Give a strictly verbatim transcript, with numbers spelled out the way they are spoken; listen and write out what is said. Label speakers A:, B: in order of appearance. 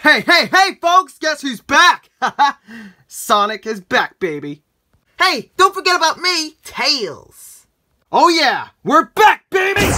A: Hey, hey, hey, folks! Guess who's back? Sonic is back, baby.
B: Hey, don't forget about me, Tails.
A: Oh yeah, we're back, baby!